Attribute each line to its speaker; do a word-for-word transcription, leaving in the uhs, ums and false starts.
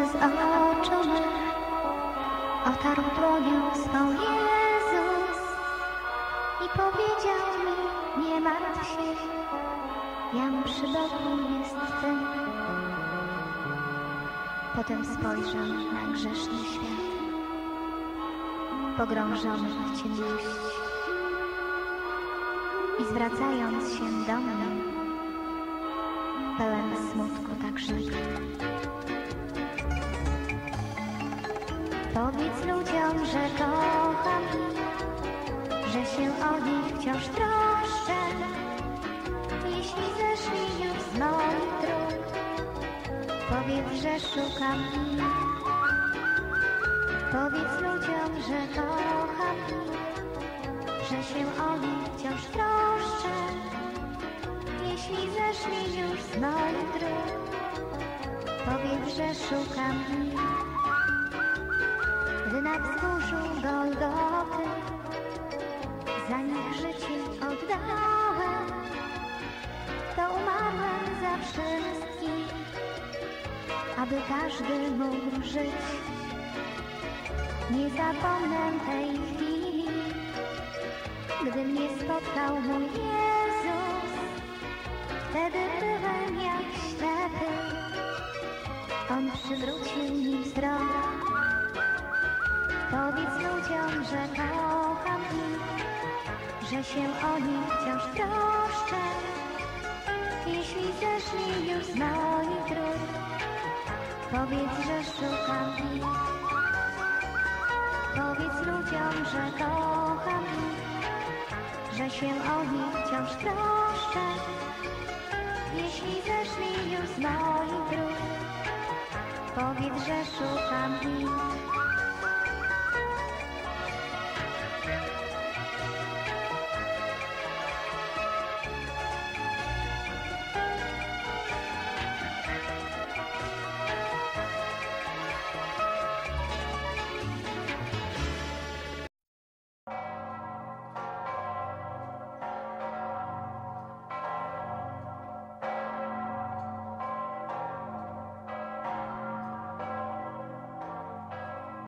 Speaker 1: z oczu mych otarł dłonią swą Jezus i powiedział mi: nie martw się, jam przy Bogu jest Ty. Potem spojrzał na grzeszny świat, pogrążony w ciemności, i zwracając się do mnie, pełen smutku tak rzekł: powiedz ludziom, że kocham ich, że się o nich wciąż troszczę. Jeśli zeszli już z moich dróg, powiedz, że szukam ich. Powiedz ludziom, że kocham ich, że się o nich wciąż troszczę. Jeśli zeszli już z moich dróg, powiedz, że szukam ich. Gdy na wzgórzu Golgoty za nich życie oddałem, to umarłem za wszystkich, aby każdy mógł żyć. Nie zapomnę tej chwili, gdy mnie spotkał mój Jezus. Wtedy byłem jak ślepy, On przywrócił mi wzrok. Powiedz ludziom, że kocham ich, że się o nich wciąż troszczę. Jeśli zeszli już z moich dróg, powiedz, że szukam ich. Powiedz ludziom, że kocham ich, że się o nich wciąż troszczę. Jeśli zeszli już z moich dróg, powiedz, że szukam ich.